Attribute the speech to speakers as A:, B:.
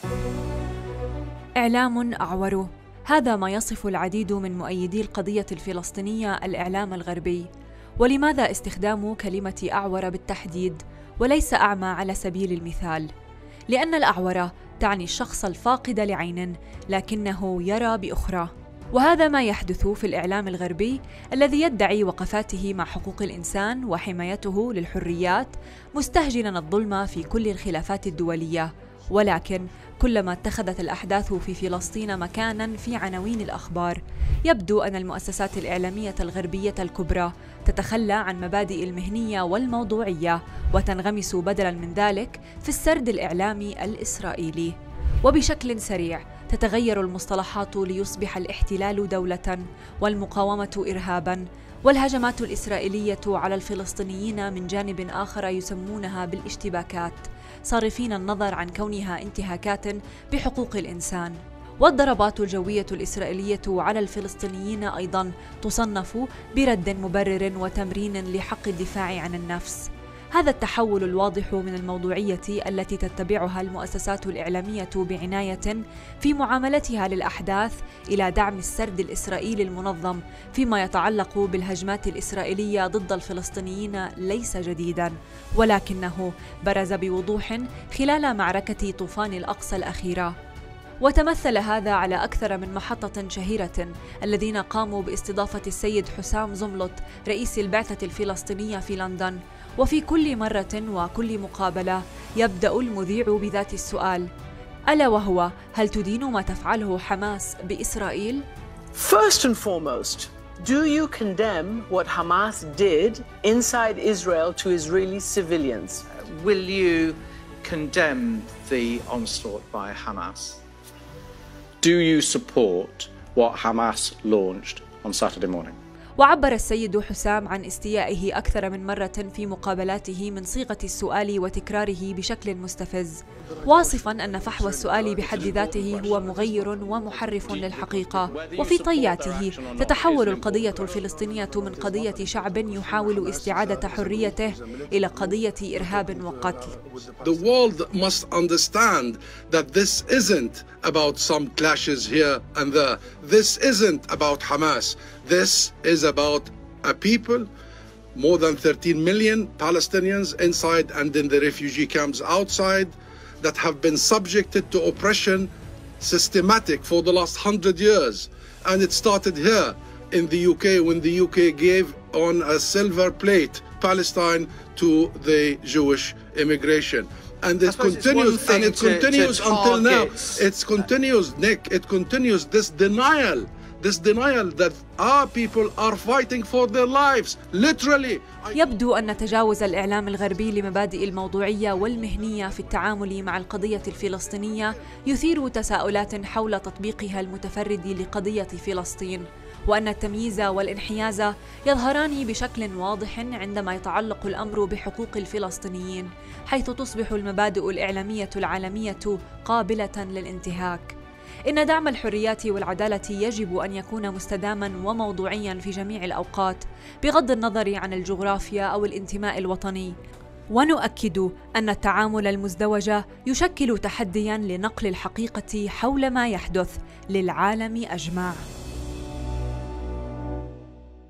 A: إعلام أعور، هذا ما يصف العديد من مؤيدي القضية الفلسطينية الإعلام الغربي. ولماذا استخدام كلمة أعور بالتحديد وليس أعمى على سبيل المثال؟ لأن الأعور تعني الشخص الفاقد لعين لكنه يرى بأخرى، وهذا ما يحدث في الإعلام الغربي الذي يدعي وقفاته مع حقوق الإنسان وحمايته للحريات، مستهجنا الظلم في كل الخلافات الدولية. ولكن كلما اتخذت الأحداث في فلسطين مكاناً في عناوين الأخبار، يبدو أن المؤسسات الإعلامية الغربية الكبرى تتخلى عن مبادئ المهنية والموضوعية وتنغمس بدلاً من ذلك في السرد الإعلامي الإسرائيلي. وبشكل سريع تتغير المصطلحات ليصبح الاحتلال دولة والمقاومة إرهاباً، والهجمات الإسرائيلية على الفلسطينيين من جانب آخر يسمونها بالاشتباكات، صارفين النظر عن كونها انتهاكات بحقوق الإنسان. والضربات الجوية الإسرائيلية على الفلسطينيين أيضاً تصنف برد مبرر وتمرين لحق الدفاع عن النفس. هذا التحول الواضح من الموضوعية التي تتبعها المؤسسات الإعلامية بعناية في معاملتها للأحداث إلى دعم السرد الإسرائيلي المنظم فيما يتعلق بالهجمات الإسرائيلية ضد الفلسطينيين ليس جديداً، ولكنه برز بوضوح خلال معركة طوفان الأقصى الأخيرة. وتمثل هذا على أكثر من محطة شهيرة الذين قاموا باستضافة السيد حسام زملط رئيس البعثة الفلسطينية في لندن. وفي كل مرة وكل مقابلة يبدأ المذيع بذات السؤال، ألا وهو: هل تدين ما تفعله حماس بإسرائيل؟
B: First and foremost, do you condemn what Hamas did inside Israel to Israeli civilians?
C: Will you condemn the onslaught by Hamas?
D: Do you support what Hamas launched on Saturday morning?
A: وعبر السيد حسام عن استيائه أكثر من مرة في مقابلاته من صيغة السؤال وتكراره بشكل مستفز، واصفاً أن فحوى السؤال بحد ذاته هو مغير ومحرف للحقيقة. وفي طياته تتحول القضية الفلسطينية من قضية شعب يحاول استعادة حريته إلى قضية إرهاب وقتل.
E: The world must understand that this isn't about some clashes here and there. This isn't about Hamas. This is about a people, more than 13 million Palestinians inside and in the refugee camps outside, that have been subjected to oppression systematic for the last 100 years. And it started here in the UK when the UK gave on a silver plate Palestine to the Jewish immigration. And it continues, and it continues until now. It continues, Nick, it continues this denial that our people are fighting for their lives, literally.
A: يبدو أن تجاوز الإعلام الغربي لمبادئ الموضوعية والمهنية في التعامل مع القضية الفلسطينية يثير تساؤلات حول تطبيقها المتفرد لقضية فلسطين، وأن التمييز والانحياز يظهران بشكل واضح عندما يتعلق الأمر بحقوق الفلسطينيين، حيث تصبح المبادئ الإعلامية العالمية قابلة للانتهاك. إن دعم الحريات والعدالة يجب أن يكون مستداما وموضوعيا في جميع الأوقات بغض النظر عن الجغرافيا أو الانتماء الوطني. ونؤكد أن التعامل المزدوج يشكل تحديا لنقل الحقيقة حول ما يحدث للعالم أجمع.